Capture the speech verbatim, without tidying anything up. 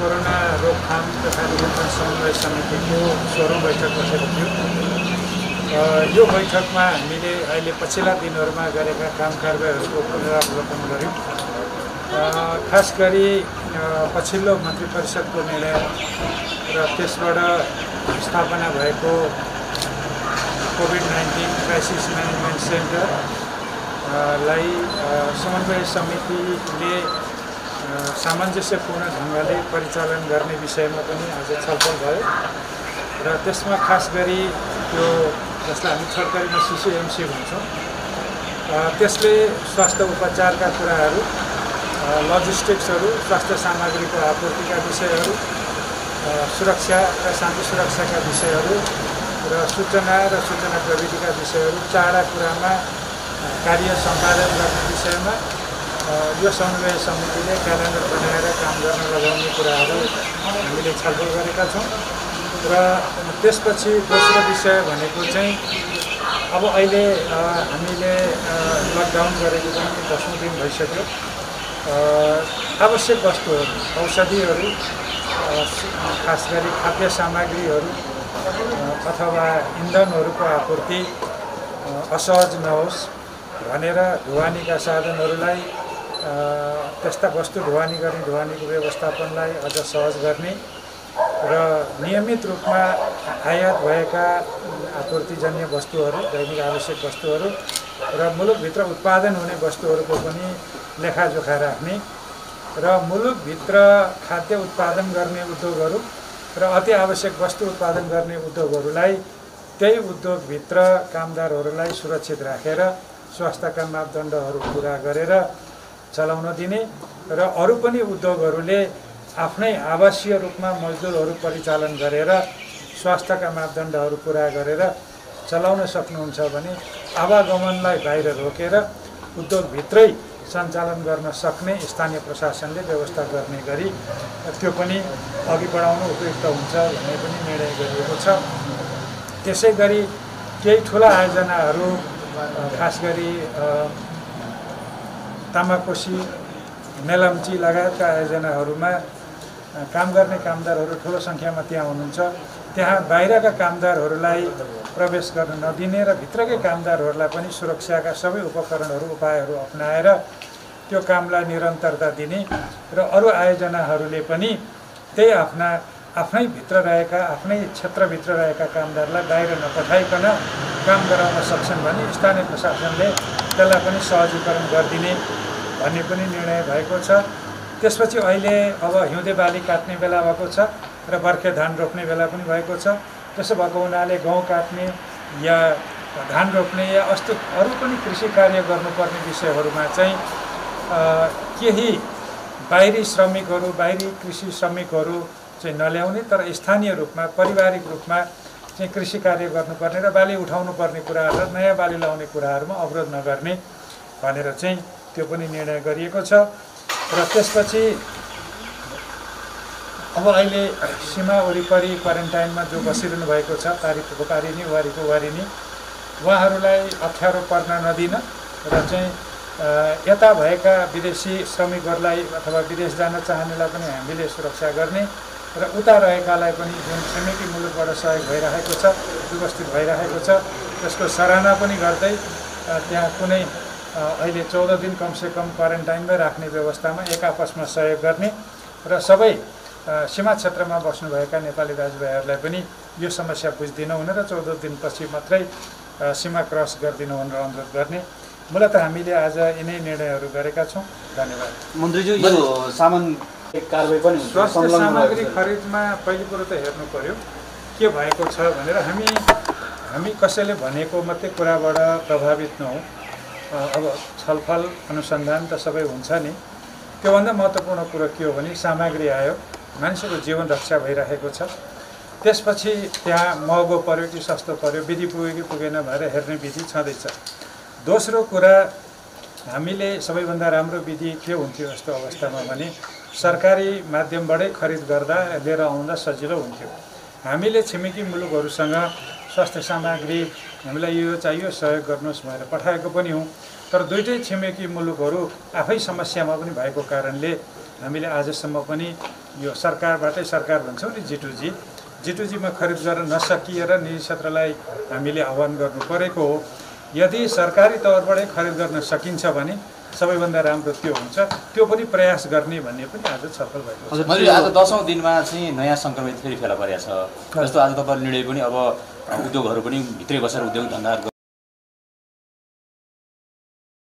Corona रोकथाम तथा नियन्त्रण समन्वय समितिको सोह्रौँ बैठक बसेको थियो। यो बैठकमा हामीले अहिले पछिल्ला दिनहरूमा गरेका काम कारबाहीहरूको पुनरावलोकन गर्यौँ। खास गरी पछिल्लो मन्त्री परिषदको निर्णय र त्यसबाट स्थापना भएको कोभिड नाइन्टीन क्राइसिस म्यानेजमेन्ट सेन्टरलाई समन्वय समितिले सामञ्जस्यपूर्ण ढङ्गले परिचालन गर्ने विषयमा पनि आज छलफल भयो र त्यसमा खास गरी त्यो जसलाई हामी सरकारीमा सिसिएमसी भन्छौँ, त्यसले स्वास्थ्य उपचारका कुराहरू, लजिस्टिक्सहरू, स्वास्थ्य सामग्रीको आपूर्तिका विषयहरू, सुरक्षा र शान्ति सुरक्षाका विषयहरू र सूचना र सूचना प्रविधिका विषयहरू, चारवटा कुरामा कार्य सम्पादन गर्ने विषयमा यो समन्वय समितिले क्यालेन्डर बनाएर काम गर्न लगाउने कुराहरू हामीले छलफल गरेका छौँ। र त्यसपछि दोस्रो विषय भनेको चाहिँ अब अहिले हामीले लकडाउन गरेको पनि दसौँ दिन भइसक्यो। आवश्यक वस्तुहरू, औषधिहरू, खास गरी खाद्य सामग्रीहरू अथवा इन्धनहरूको आपूर्ति असहज नहोस् भनेर ढुवानीका साधनहरूलाई, त्यस्ता वस्तु ढुवानी गर्ने ढुवानीको व्यवस्थापनलाई अझ सहज गर्ने र नियमित रूपमा आयात भएका आपूर्तिजन्य वस्तुहरू, दैनिक आवश्यक वस्तुहरू र मुलुकभित्र उत्पादन हुने वस्तुहरूको पनि लेखाजोखा राख्ने र मुलुकभित्र खाद्य उत्पादन गर्ने उद्योगहरू र अति आवश्यक वस्तु उत्पादन गर्ने उद्योगहरूलाई त्यही उद्योगभित्र कामदारहरूलाई सुरक्षित राखेर स्वास्थ्यका मापदण्डहरू पुरा गरेर चलाउन दिने र अरू पनि उद्योगहरूले आफ्नै आवासीय रूपमा मजदुरहरू परिचालन गरेर स्वास्थ्यका मापदण्डहरू पुरा गरेर चलाउन सक्नुहुन्छ भने आवागमनलाई बाहिर रोकेर उद्योगभित्रै सञ्चालन गर्न सक्ने स्थानीय प्रशासनले व्यवस्था गर्ने गरी त्यो पनि अघि बढाउनु उपयुक्त हुन्छ भन्ने पनि निर्णय गरिएको छ। त्यसै गरी केही ठुला आयोजनाहरू, खास गरी तामाकोसी, मेलम्ची लगायतका आयोजनाहरूमा काम गर्ने कामदारहरू ठुलो सङ्ख्यामा त्यहाँ हुनुहुन्छ। त्यहाँ बाहिरका कामदारहरूलाई प्रवेश गर्न नदिने र भित्रकै कामदारहरूलाई पनि सुरक्षाका सबै उपकरणहरू, उपायहरू अपनाएर त्यो कामलाई निरन्तरता दिने र अरू आयोजनाहरूले पनि त्यही आफ्ना आफ्नै भित्र रहेका, आफ्नै क्षेत्रभित्र रहेका कामदारलाई बाहिर नपठाइकन काम गराउन सक्छन् भने स्थानीय प्रशासनले त्यसलाई पनि सहजीकरण गरिदिने भन्ने पनि निर्णय भएको छ। त्यसपछि अहिले अब हिउँदे बाली काट्ने बेला भएको छ र बर्खे धान रोप्ने बेला पनि भएको छ। त्यसो भएको हुनाले गहुँ काट्ने या धान रोप्ने या अस्तु अरू पनि कृषि कार्य गर्नुपर्ने विषयहरूमा चाहिँ केही बाहिरी श्रमिकहरू, बाहिरी कृषि श्रमिकहरू चाहिँ नल्याउने, तर स्थानीय रूपमा पारिवारिक रूपमा चाहिँ कृषि कार्य गर्नुपर्ने र बाली उठाउनु पर्ने कुराहरू र नयाँ बाली लाउने कुराहरूमा अवरोध नगर्ने भनेर चाहिँ त्यो पनि निर्णय गरिएको छ। र त्यसपछि अब अहिले सीमा वरिपरि क्वारेन्टाइनमा जो बसिरहनु भएको छ, पारीको पारिनी, वारीको वारिनी, उहाँहरूलाई अप्ठ्यारो पर्न नदिन र चाहिँ यता भएका विदेशी श्रमिकहरूलाई अथवा विदेश जान चाहनेलाई पनि हामीले सुरक्षा गर्ने र उता रहेकालाई पनि जुन छिमेकी मुलुकबाट सहयोग भइरहेको छ, व्यवस्थित भइरहेको छ, त्यसको सराहना पनि गर्दै त्यहाँ कुनै अहिले चौध दिन कमसेकम क्वारेन्टाइनमै राख्ने व्यवस्थामा एक आपसमा सहयोग गर्ने र सबै सीमा क्षेत्रमा बस्नुभएका नेपाली दाजुभाइहरूलाई पनि यो समस्या बुझिदिनु हुने र चौध दिनपछि मात्रै सीमा क्रस गरिदिनु भनेर अनुरोध गर्ने। मूलत हामीले आज यिनै निर्णयहरू गरेका छौँ। धन्यवाद। मन्त्रीज्यू, यो सामान कारबाही पनि स्वास्थ्य सामग्री खरिदमा पहिलो कुरो त हेर्नु पर्यो के भएको छ भनेर। हामी हामी कसैले भनेको मात्रै कुराबाट प्रभावित नहौँ। अब छलफल अनुसन्धान त सबै हुन्छ नि। त्योभन्दा महत्त्वपूर्ण कुरो के हो भने सामग्री आयो, मान्छेको जीवन रक्षा भइरहेको छ, त्यसपछि त्यहाँ महँगो पर्यो कि सस्तो पर्यो, विधि पुग्यो कि पुगेन भनेर हेर्ने विधि छँदैछ। दोस्रो कुरा, हामीले सबैभन्दा राम्रो विधि के हुन्थ्यो यस्तो अवस्थामा भने सरकारी माध्यमबाटै खरिद गर्दा लिएर आउँदा सजिलो हुन्थ्यो। हामीले छिमेकी मुलुकहरूसँग स्वास्थ्य सामग्री हामीलाई यो चाहियो सहयोग गर्नुहोस् भनेर पठाएको पनि हौँ, तर दुईटै छिमेकी मुलुकहरू आफै समस्यामा पनि भएको कारणले हामीले आजसम्म पनि यो सरकारबाटै सरकार भन्छौँ नि जिटुजी जिटुजीमा खरिद गर्न नसकिएर निजी क्षेत्रलाई हामीले आह्वान गर्नु परेको हो। यदि सरकारी तौरबाटै खरिद गर्न सकिन्छ भने सबैभन्दा राम्रो त्यो हुन्छ, त्यो पनि प्रयास गर्ने भन्ने पनि आज छलफल भएको छ। मैले आज दसौँ दिनमा चाहिँ नयाँ सङ्क्रमित फेरि फेला परेको छ। जस्तो आज तपाईँले निर्णय पनि अब उद्योगहरू पनि भित्रै बसेर उद्योग धन्दाहरू